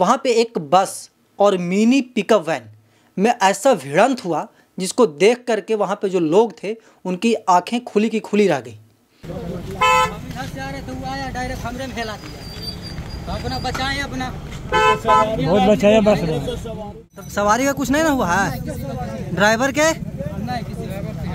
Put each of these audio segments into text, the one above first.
वहाँ पे एक बस और मिनी पिकअप वैन में ऐसा भिड़ंत हुआ जिसको देख करके वहाँ पे जो लोग थे उनकी आंखें खुली की खुली रह गई। इधर से आ रहे तो वो आया डायरेक्ट हमरे में फैला दिया, तो अपना बचाएं अपना बहुत बचाया बस में। तब सवारी का कुछ नहीं ना हुआ है, ड्राइवर के नहीं किसी ड्राइवर से।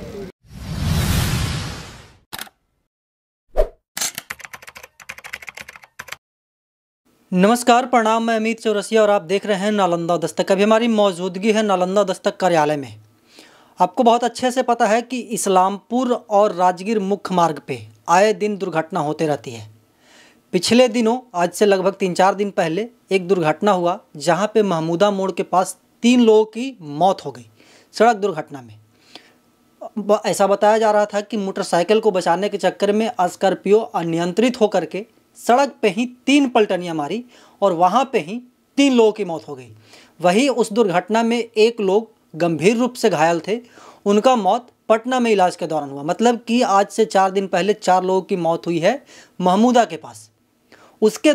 नमस्कार, प्रणाम। मैं अमित चौरसिया और आप देख रहे हैं नालंदा दस्तक। अभी हमारी मौजूदगी है नालंदा दस्तक कार्यालय में। आपको बहुत अच्छे से पता है कि इस्लामपुर और राजगीर मुख्य मार्ग पे आए दिन दुर्घटना होते रहती है। पिछले दिनों, आज से लगभग 3-4 दिन पहले एक दुर्घटना हुआ जहां पे महमूदा मोड़ के पास 3 लोगों की मौत हो गई सड़क दुर्घटना में। ऐसा बताया जा रहा था कि मोटरसाइकिल को बचाने के चक्कर में स्कॉर्पियो अनियंत्रित होकर के सड़क पे ही 3 पलटनियाँ मारी और वहाँ पे ही 3 लोगों की मौत हो गई। वहीं उस दुर्घटना में एक लोग गंभीर रूप से घायल थे, उनका मौत पटना में इलाज के दौरान हुआ। मतलब कि आज से 4 दिन पहले 4 लोगों की मौत हुई है महमूदा के पास। उसके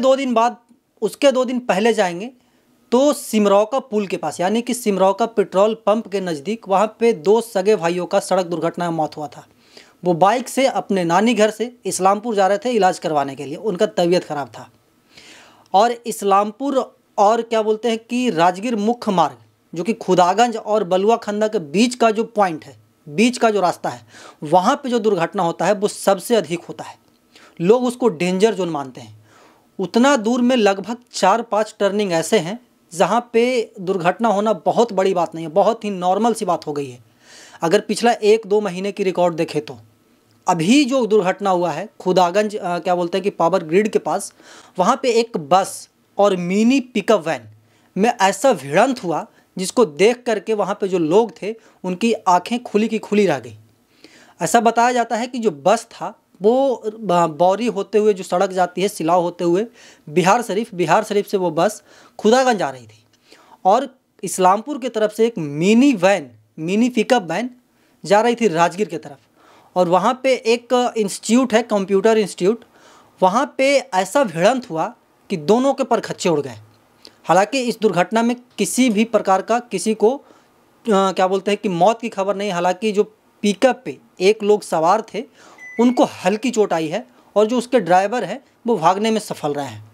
2 दिन पहले जाएंगे तो सिमरौका पुल के पास, यानी कि सिमरौका पेट्रोल पंप के नज़दीक, वहाँ पे 2 सगे भाइयों का सड़क दुर्घटना में मौत हुआ था। वो बाइक से अपने नानी घर से इस्लामपुर जा रहे थे इलाज करवाने के लिए, उनका तबीयत ख़राब था। और इस्लामपुर और क्या बोलते हैं कि राजगीर मुख्य मार्ग, जो कि खुदागंज और बलुआ खंदा के बीच का जो पॉइंट है, बीच का जो रास्ता है, वहाँ पे जो दुर्घटना होता है वो सबसे अधिक होता है। लोग उसको डेंजर जोन मानते हैं। उतना दूर में लगभग 4-5 टर्निंग ऐसे हैं जहाँ पे दुर्घटना होना बहुत बड़ी बात नहीं है, बहुत ही नॉर्मल सी बात हो गई है। अगर पिछला 1-2 महीने की रिकॉर्ड देखें तो अभी जो दुर्घटना हुआ है खुदागंज क्या बोलते हैं कि पावर ग्रिड के पास, वहाँ पे एक बस और मिनी पिकअप वैन में ऐसा भिड़ंत हुआ जिसको देख करके वहाँ पे जो लोग थे उनकी आंखें खुली की खुली रह गई। ऐसा बताया जाता है कि जो बस था वो बौरी होते हुए जो सड़क जाती है सिलाव होते हुए बिहार शरीफ से वो बस खुदागंज आ रही थी और इस्लामपुर की तरफ से एक मिनी पिकअप वैन जा रही थी राजगीर की तरफ। और वहाँ पे एक इंस्टीट्यूट है, कंप्यूटर इंस्टीट्यूट, वहाँ पे ऐसा भिड़ंत हुआ कि दोनों के परखच्चे उड़ गए। हालांकि इस दुर्घटना में किसी भी प्रकार का किसी को क्या बोलते हैं कि मौत की खबर नहीं। हालांकि जो पिकअप पे एक लोग सवार थे उनको हल्की चोट आई है और जो उसके ड्राइवर हैं वो भागने में सफल रहे हैं।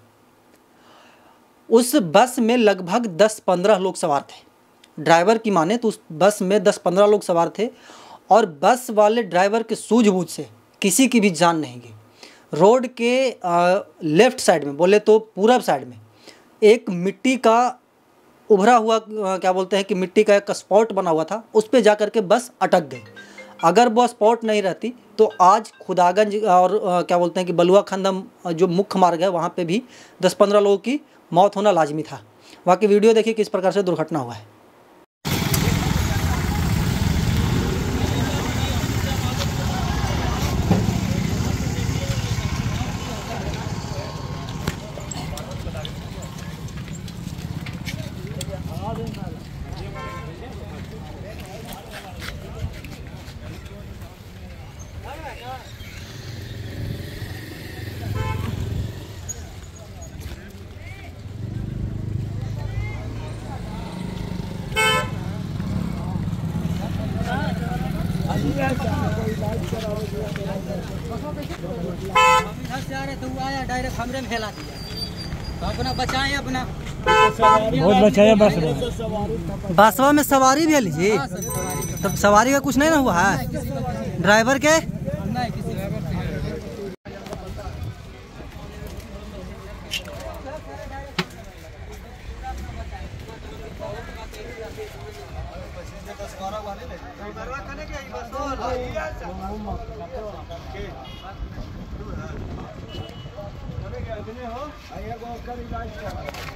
उस बस में लगभग 10-15 लोग सवार थे। ड्राइवर की माने तो उस बस में 10-15 लोग सवार थे और बस वाले ड्राइवर के सूझबूझ से किसी की भी जान नहीं गई। रोड के लेफ़्ट साइड में, बोले तो पूरब साइड में, एक मिट्टी का उभरा हुआ क्या बोलते हैं कि मिट्टी का एक स्पॉट बना हुआ था, उस पे जा कर के बस अटक गई। अगर वो स्पॉट नहीं रहती तो आज खुदागंज और क्या बोलते हैं कि बलुआ खंदम जो मुख्य मार्ग है वहाँ पे भी 10-15 लोगों की मौत होना लाजमी था। वहाँ की वीडियो देखिए किस प्रकार से दुर्घटना हुआ है। इधर से आ रहे तो वो आया डायरेक्ट हमरे में फैला दिया, तो अपना बचाएं अपना बहुत बचाया बस में। बसवा में सवारी भी है लीजिए, तब सवारी का कुछ नहीं ना हुआ है, ड्राइवर के नहीं किसी ड्राइवर से।